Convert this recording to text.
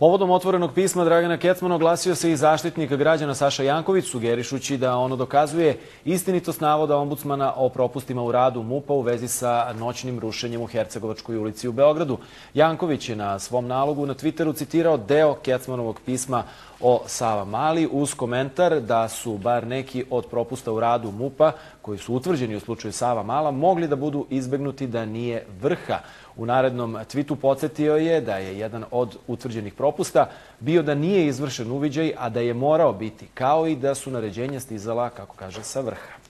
Povodom otvorenog pisma Dragana Kecmana oglasio se i zaštitnik građana Saša Janković, sugerišući da ono dokazuje istinitost navoda ombudsmana o propustima u radu MUP-a u vezi sa noćnim rušenjem u Hercegovačkoj ulici u Beogradu. Janković je na svom nalogu na Twitteru citirao deo Kecmanovog pisma o Savamali uz komentar da su bar neki od propusta u radu MUP-a, koji su utvrđeni u slučaju Savamala, mogli da budu izbegnuti da nije vrha. U narednom twitu podsjetio je da je jedan od utvrđenih propusta bio da nije izvršen uviđaj, a da je morao biti, kao i da su naređenja stizala, kako kaže, sa vrha.